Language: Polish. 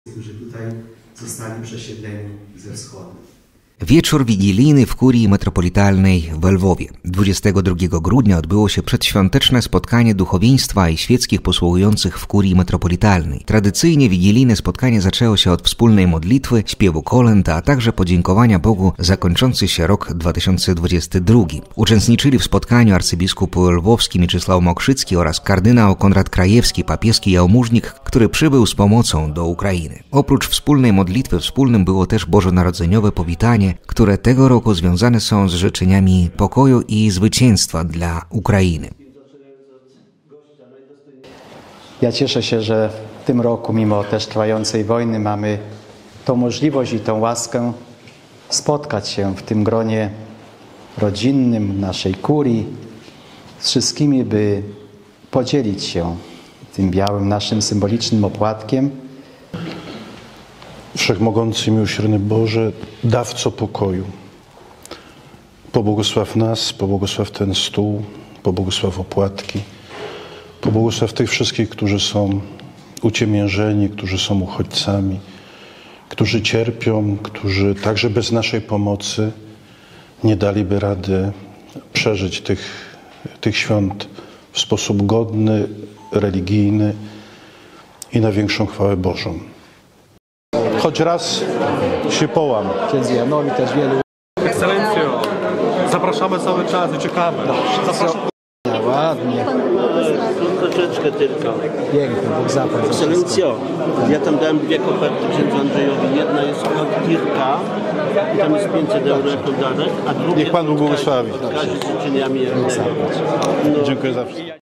którzy tutaj zostali przesiedleni ze wschodu. Wieczór wigilijny w kurii metropolitalnej w Lwowie. 22 grudnia odbyło się przedświąteczne spotkanie duchowieństwa i świeckich posługujących w kurii metropolitalnej. Tradycyjnie wigilijne spotkanie zaczęło się od wspólnej modlitwy, śpiewu kolęd, a także podziękowania Bogu za kończący się rok 2022. Uczestniczyli w spotkaniu arcybiskup lwowski Mieczysław Mokrzycki oraz kardynał Konrad Krajewski, papieski jałmużnik, który przybył z pomocą do Ukrainy. Oprócz wspólnej modlitwy wspólnym było też bożonarodzeniowe powitanie, które tego roku związane są z życzeniami pokoju i zwycięstwa dla Ukrainy. Ja cieszę się, że w tym roku, mimo też trwającej wojny, mamy tą możliwość i tą łaskę spotkać się w tym gronie rodzinnym naszej kurii z wszystkimi, by podzielić się tym białym naszym symbolicznym opłatkiem. Wszechmogący i miłosierny Boże, dawco pokoju, pobłogosław nas, pobłogosław ten stół, pobłogosław opłatki, pobłogosław tych wszystkich, którzy są uciemiężeni, którzy są uchodźcami, którzy cierpią, którzy także bez naszej pomocy nie daliby rady przeżyć tych świąt w sposób godny, religijny i na większą chwałę Bożą. Choć raz się połam. Księdzu Janowi też wielu. Ekscelencjo, zapraszamy cały czas i czekamy. Zapraszamy. Ładnie. Troszeczkę tylko. Pięknie, Bóg zapłać. Ekscelencjo, ja tam dałem 2 koperty księdzu Andrzejowi. Jedna jest od Dirka, i tam jest 500 euro jako darek, a druga Niech Pan Bóg błogosławi. z życzeniami. Dziękuję za wszystko.